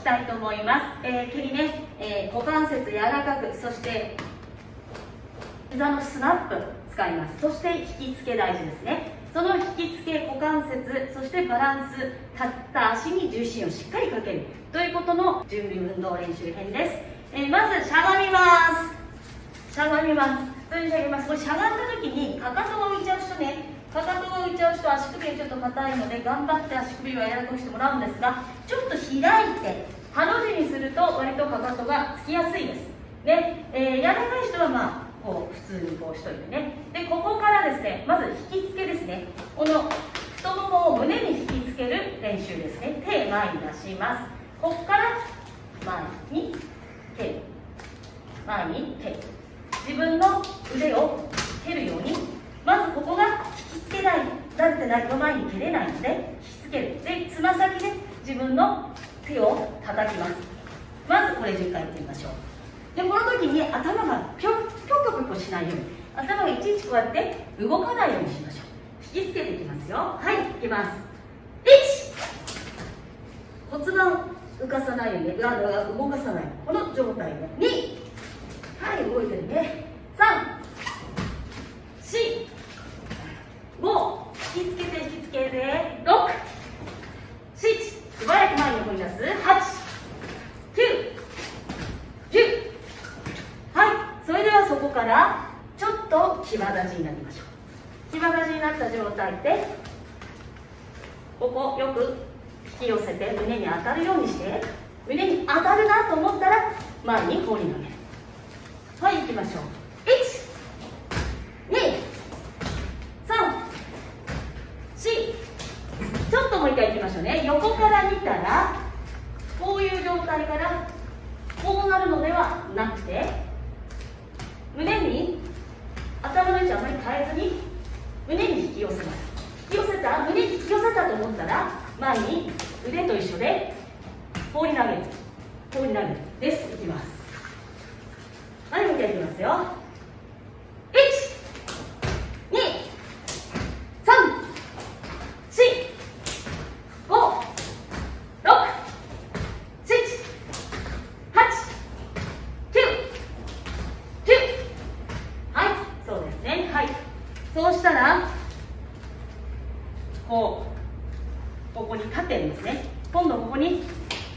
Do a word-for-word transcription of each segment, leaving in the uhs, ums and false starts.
たいと思います。えー、蹴りね、えー、股関節柔らかく、そして膝のスナップ使います。そして引き付け大事ですね。その引き付け、股関節、そしてバランス、立った足に重心をしっかりかけるということの準備運動練習編です。えー、まずしゃがみます。しゃがみます。それにしゃがみます。これしゃがんだ時にかかとが浮いちゃう人ね、かかとが浮いちゃう人、足首がちょっと硬いので頑張って足首は柔らかくしてもらうんですが、ちょっと開いてハの字にすると割とかかとがつきやすいです。で、えー、柔らかい人はまあこう普通にこうしといてね。で、ここからですね、まず引き付けですね。この太ももを胸に引き付ける練習ですね。手前に出します。ここから前に蹴る、前に蹴る、自分の腕を蹴るように、まずここが引き付けない、だってないと前に蹴れないので引き付ける。で、つま先で自分の手を叩きます。まずこれじゅっかいやってみましょう。で、この時に頭がぴょぴょぴょぴょしないように、頭がいちいちこうやって動かないようにしましょう。引きつけていきますよ。はい、いきます。いち、骨盤浮かさないように、裏側動かさない、この状態で。に、はい、動いてるね。さん、し、ご、引きつけて引きつけて、ろく、しち、素早く前に横に出す、はち、きゅう、じゅう。はい、それではそこからちょっと騎馬立ちになりましょう。騎馬立ちになった状態で、ここよく引き寄せて胸に当たるようにして、胸に当たるなと思ったら前に放り投げる。はい、行きましょう。いち、に、さん、し、ちょっともう一回行きましょうね。横から見たらこういう状態からこうなるのではなくて、胸に頭の位置あまり変えずに胸に引き寄せます。引き寄せた、胸に引き寄せたと思ったら前に腕と一緒で放り投げる、放り投げるです。いきます。はい、もう一回いきますよ。いち、に、さん、し、ご、ろく、しち、はち、きゅう、じゅう。はい、そうですね。はい、そうしたらこうここに立ってるんですね。今度ここに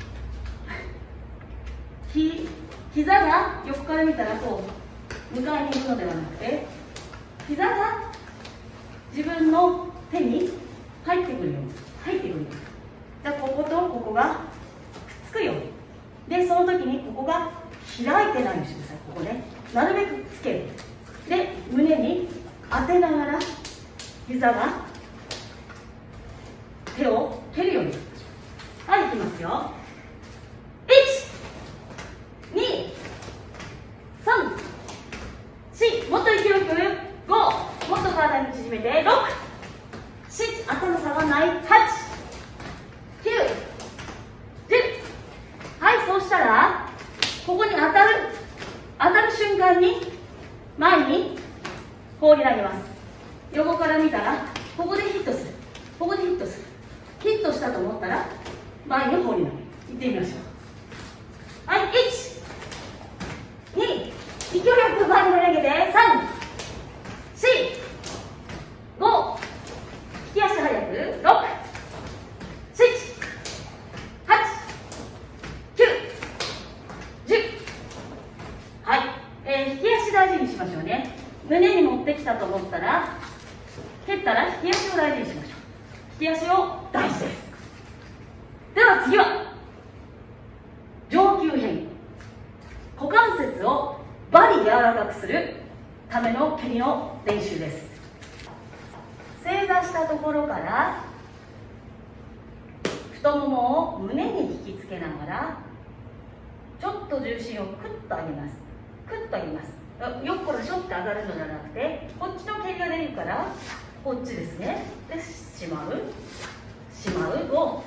ひ膝が横から見たらこう迎えに行くのではなくて、膝が自分の手に入ってくるように、入ってくるように。じゃあこことここがくっつくように。で、その時にここが開いてないようにしてください。ここね、なるべくつける。で、胸に当てながら膝が手を蹴るようにしましょう。はい、いきますよ。いち、に、さん、し、もっと勢いよく、ご、もっと体に縮めて、ろく、し、頭下がらない、はち、きゅう、じゅう。はい、そうしたらここに当たる当たる瞬間に前に放り投げます。横から見たらここでヒットする、ここでヒットする、ヒットしたと思ったら前に放り投げる。いってみましょう。はい、いち、に、勢いよく前に投げて、さん、し、ご、引き足早く、ろく、しち、はち、きゅう、じゅう。はい、えー、引き足大事にしましょうね。胸に持ってきたと思ったら、蹴ったら引き足を大事にしましょう。引き足を大事です。では次は上級編、股関節をバリ柔らかくするための蹴りの練習です。正座したところから太ももを胸に引きつけながらちょっと重心をクッと上げます。クッと上げます。よっこらしょって上がるのではなくて、こっちの蹴りが出るからこっちですね。で、しまうしまうを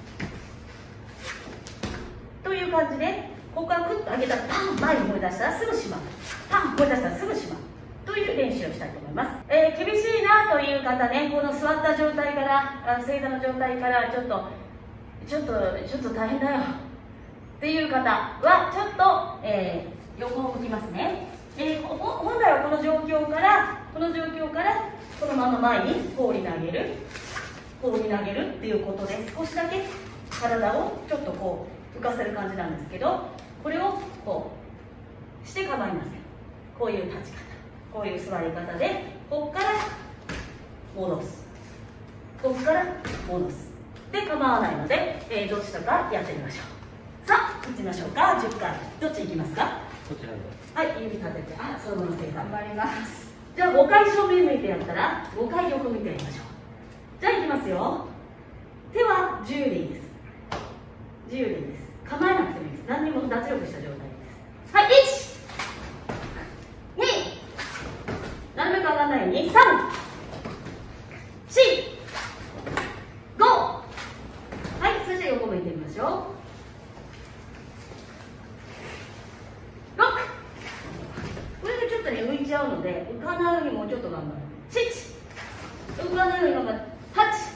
という感じで、ここからクッと上げたらパン前に放り出したらすぐしまう、パン放り出したらすぐしまうという練習をしたいと思います。えー、厳しいなという方ね、この座った状態から正座の状態からちょっとちょっとちょっと大変だよ、 っていう方はちょっと、えー、横を向きますね。えー、本来はこの状況からこの状況からこのまま前に放り投げる放り投げるっていうことで、少しだけ体をちょっとこう浮かせる感じなんですけど、これをこうして構いません。こういう立ち方、こういう座り方で、ここから戻す、ここから戻すで構わないので、えー、どっちとかやってみましょう。さあ、いってみましょうか。じゅっかい、どっちいきますか？ こちらで。 はい、指立てて、あ、そのまま正解。頑張ります。じゃあごかい正面向いてやったらごかい横向いてやりましょう。じゃあいきますよ。手はじゅうでいいです。じゅうでいいです。構えなくてもいいです。何にも脱力した状態です。はい、いち、に、なるべく上がらないように、さん、よん、ご。はい、そして横向いてみましょう。ろく。これでちょっとね、浮いちゃうので、浮かないようにもうちょっと頑張る。なな、浮かないように頑張る。はち、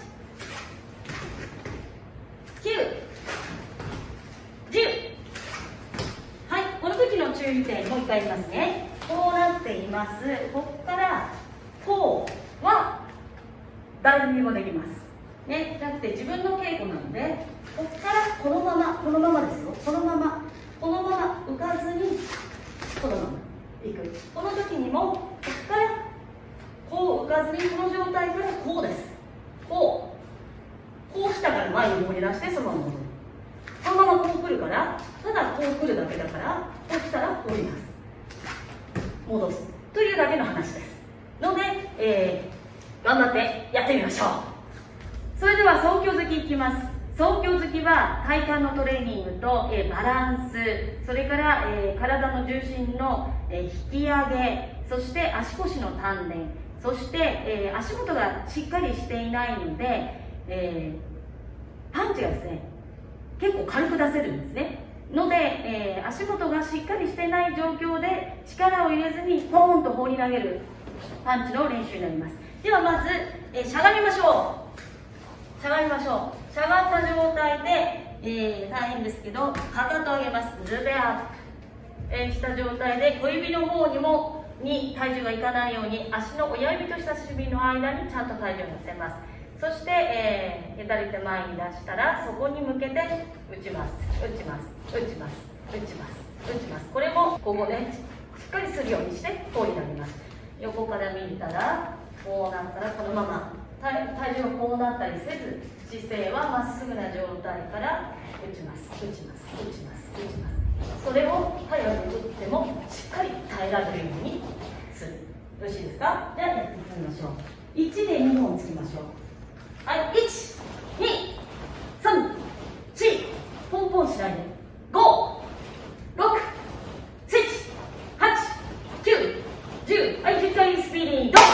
きゅう、じゅう。はい、この時の注意点、もう一回言いますね。こうなっています。ここからこうは誰にもできます。ね、だって自分の稽古なので、ここからこのまま、このままですよ。このまま、このまま浮かずに、このままいく。この時にも、ここからこう浮かずに、この状態からこうです。こう。こうしたから前に放り出して、そのまま戻る。このままこう来るから、ただこう来るだけだから、こう来たら放り出す。戻す。というだけの話です。ので、えー、頑張ってやってみましょう。それでは双胸突きいきます。双胸突きは体幹のトレーニングと、えー、バランス、それから、えー、体の重心の、えー、引き上げ、そして足腰の鍛錬、そして、えー、足元がしっかりしていないので、えー、パンチがですね、結構軽く出せるんですね。ので、えー、足元がしっかりしていない状況で力を入れずにポーンと放り投げるパンチの練習になります。ではまず、えー、しゃがみましょう。しゃがみましょう。しゃがった状態で、えー、大変ですけど、かかとを上げます。ズベアップ、えー、した状態で小指の方にもに体重がいかないように、足の親指と人差し指の間にちゃんと体重を乗せます。そして、えー、左手前に出したら、そこに向けて打ちます。打ちます。打ちます。打ちます。打ちます。これもここでしっかりするようにしてこうになります。横から見たら、こうなったらこのまま体重がこうなったりせず、姿勢はまっすぐな状態から打ちます。打ちます。打ちます。打ちます。それを早く打ってもしっかり耐えられるようにする。よろしいですか？じゃあやってみましょう。いちでにほんつきましょう。はい、いち、に、さん、よん、ポンポンしないで、ご、ろく、なな、はち、きゅう、じゅう、はい、じゅっかいスピーディー、ドン。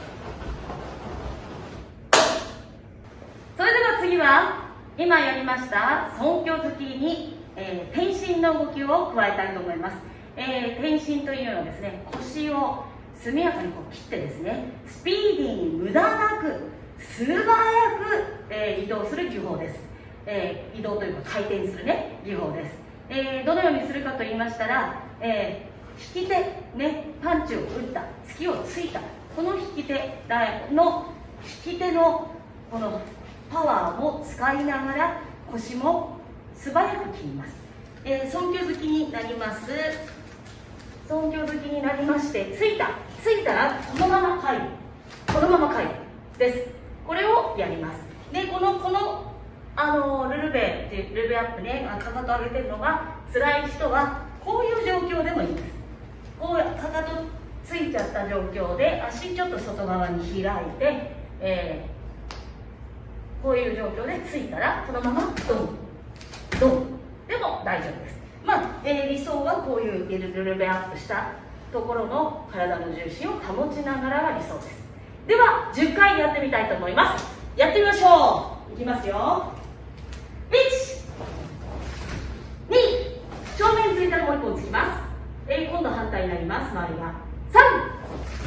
それでは次は、今やりました双胸突きに、えー、転身の動きを加えたいと思います。えー、転身というのはですね、腰を速やかにこう切ってですね、スピーディーに無駄なく、素早く、えー、移動する技法です、えー、移動というか回転するね技法です、えー、どのようにするかと言いましたら、えー、引き手、ね、パンチを打った突きをついたこの引き手の引き手のこのパワーも使いながら腰も素早く切ります、えー、双胸突きになります双胸突きになりましてついたついたらこのまま回るこのまま回るですこれをやります。で、この、この、あの、ルルベっていう、ルルベアップね、かかと上げてるのが辛い人は、こういう状況でもいいです。こう、かかとついちゃった状況で、足ちょっと外側に開いて、えー、こういう状況でついたら、このままドン、ドンでも大丈夫です。まあ、えー、理想はこういうルルベアップしたところの体の重心を保ちながらが理想です。ではじゅっかいやってみたいと思います。やってみましょう。いきますよ。いち、に、正面ついたらもういっぽんつきます。えー、今度反対になります。周りがさん、よん、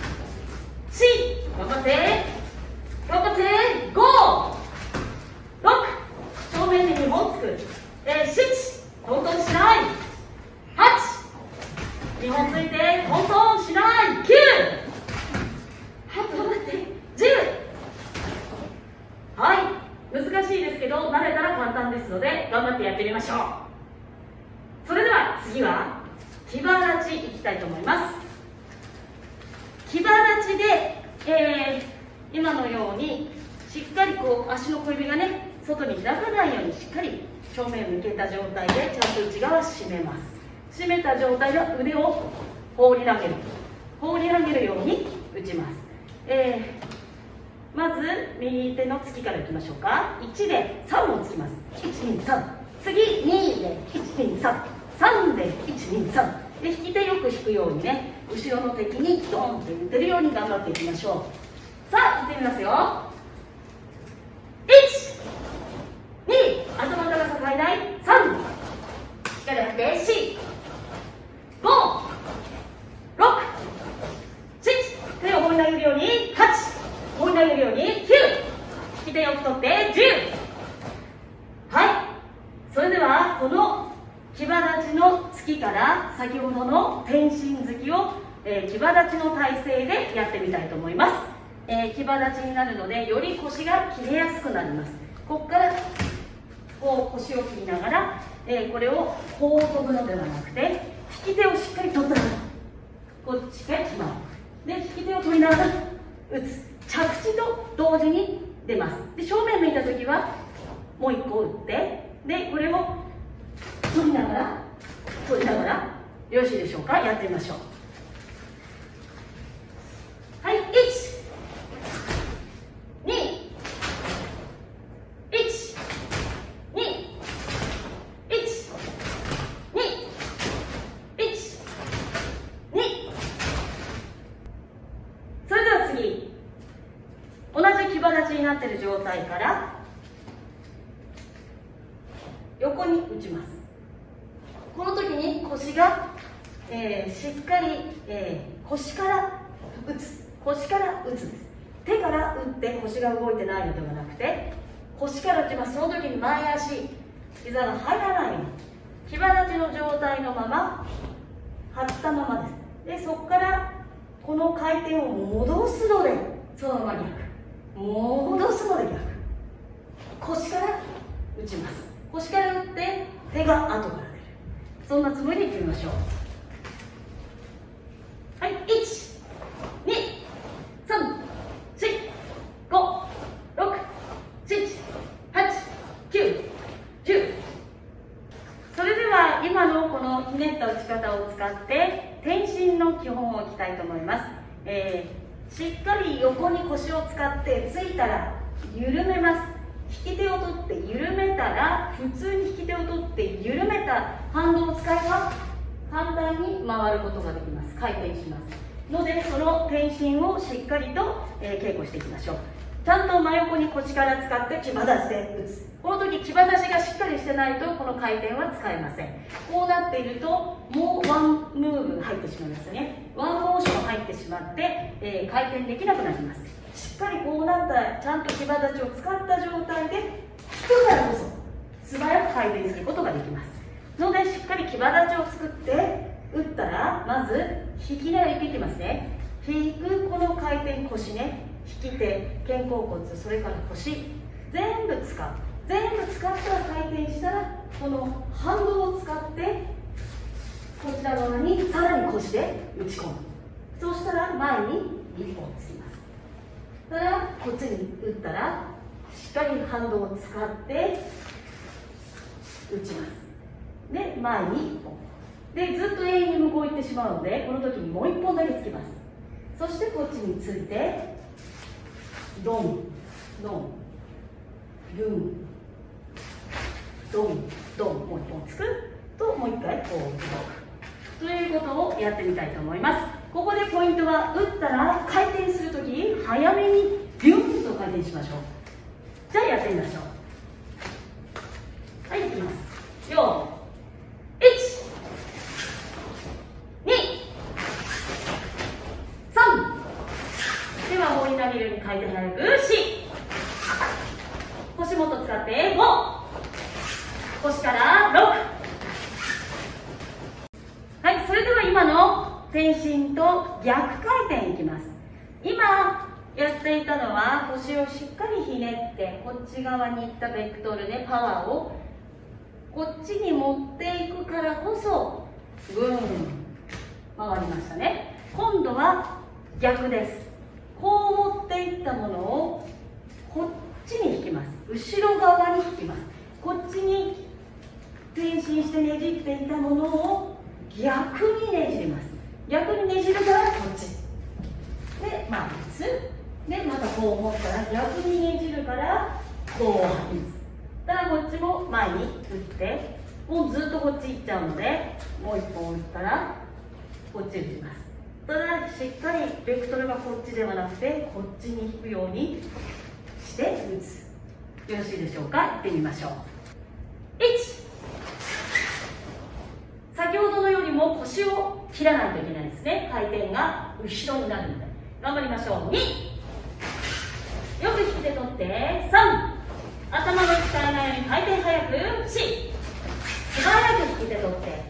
頑張って頑張ってご、ろく、正面でにほんつく、えー、なな、トントンしないってみましょう。それでは次は騎馬立ちいきたいと思います。騎馬立ちで、えー、今のようにしっかりこう足の小指がね外に開かないようにしっかり正面向けた状態でちゃんと内側締めます。締めた状態で腕を放り投げる放り投げるように打ちます。えー、まず右手の突きからいきましょうか。いちでさんをつきます。いちにさん、次にでいちにさん、さんでいちにさんで、引き手よく引くようにね後ろの敵にドンって打てるように頑張っていきましょう。さあいってみますよ。いち、に、頭の高さ最大さん、しっかり張ってよん、ご、ろく、なな、手を放り投げるようにはち、放り投げるようにきゅう、引き手よく取ってじゅう。はい、それではこの騎馬立ちの突きから先ほどの天心突きを、えー、騎馬立ちの体勢でやってみたいと思います。えー、騎馬立ちになるのでより腰が切れやすくなります。ここからこう腰を切りながら、えー、これをこう飛ぶのではなくて引き手をしっかり取ったらこうしっかり決まる。で引き手を取りながら打つ。着地と同時に出ます。で正面向いた時はもう一個打ってでこれを取りながら取りながらよろしいでしょうか。やってみましょう。はい、いち、に、いち、に、いち、に、いち、に。それでは次、同じ騎馬立ちになっている状態から横に打ちます。この時に腰が、えー、しっかり、えー、腰から打つ腰から打つです。手から打って腰が動いてないのではなくて腰から打ちます。その時に前足膝が入らないように騎馬立ちの状態のまま張ったままです。でそこからこの回転を戻すのでそのまま逆戻すので逆腰から打ちます。腰から打って手が後から出る。そんなつもりでいってみましょう。はい、いち、に、さん、よん、ご、ろく、なな、はち、きゅう、じゅう。それでは今のこのひねった打ち方を使って天心の基本をいきたいと思います。えー、しっかり横に腰を使ってついたら緩めます。引き手を取って緩めたら普通に引き手を取って緩めた反動を使えば簡単に回ることができます。回転しますのでその天心をしっかりと、えー、稽古していきましょう。ちゃんと真横に腰から使って騎馬立ちで打つ。この時騎馬立ちがしっかりしてないとこの回転は使えません。こうなっているともうワンムーブ入ってしまいますね。ワンモーション入ってしまって、えー、回転できなくなります。しっかりこうなったらちゃんと騎馬立ちを使った状態で引くからこそ素早く回転することができますのでしっかり騎馬立ちを作って打ったらまず引きながらいきますね。引くこの回転腰ね引き手肩甲骨それから腰全部使う全部使ったら回転したらこの反動を使ってこちら側にさらに腰で打ち込む。そうしたら前に一本つきます。それはこっちに打ったらしっかり反動を使って打ちます。で前にいっぽんでずっと永遠に向こう行ってしまうのでこの時にもういっぽんだけつきます。そしてこっちについてドンドンルンドンドンもういっぽんつくともう一回こう動くということをやってみたいと思います。ここでポイントは打ったら回転するときに早めにビュンと回転しましょう。じゃあやってみましょう。はい、いきます。よーいち、に、さん。手は放り投げるように回転早くよし。腰元使ってご。腰からろく。はい、それでは今の天心と逆回転いきます。今やっていたのは、腰をしっかりひねってこっち側に行ったベクトルでパワーをこっちに持っていくからこそぐーん回りましたね。今度は逆です。こう持っていったものをこっちに引きます。後ろ側に引きます。こっちに前進してねじっていたものを逆にねじります。逆にねじるからこっちで回ります。でまたこう持ったら逆にねじるからこう張ります。ただこっちも前に打ってもうずっとこっち行っちゃうのでもう一本打ったらこっち打ちます。ただしっかりベクトルがこっちではなくてこっちに引くようにして打つ。よろしいでしょうか。やってみましょう。いち、先ほどのよりも腰を切らないといけないですね。回転が後ろになるので頑張りましょう。に、よく引き手取って。さん、頭の位置変えないように回転早く。よん、素早く引き手取って。